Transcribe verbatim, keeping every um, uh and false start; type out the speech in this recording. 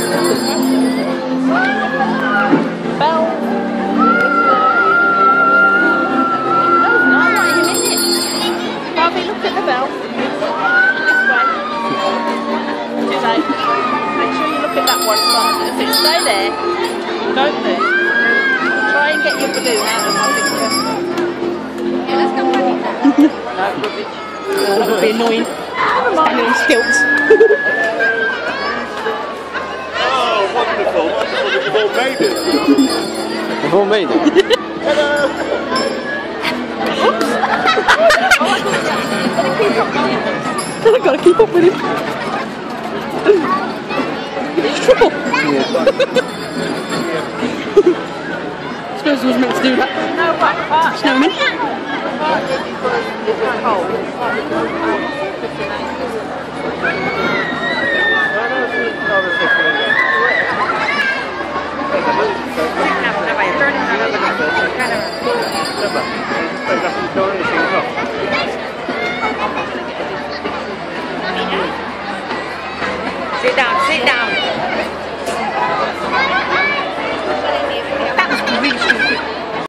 Bell. Barbie, look at the bell. This way. Too late. Make sure you look at that one side. That's it. Stay there. Don't move. Try and get your balloon out of my picture. Yeah, let's go running now. No, rubbish. That would be annoying. Standing on stilts. Oh, wonderful. Wonderful that you've all made it. We've all made it. Hello. I've got to keep up with him. It's trouble. Yeah. I suppose I was meant to do that. No, what part? Snowman. Partly because it was cold. No, no,